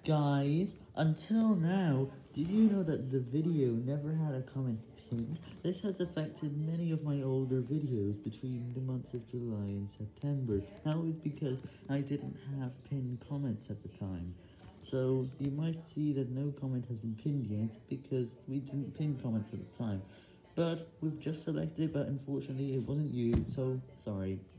Guys, until now, did you know that the video never had a comment pinned? This has affected many of my older videos between the months of July and September. That was because I didn't have pinned comments at the time. So you might see that no comment has been pinned yet because we didn't pin comments at the time. But we've just selected it, but unfortunately it wasn't you, so sorry.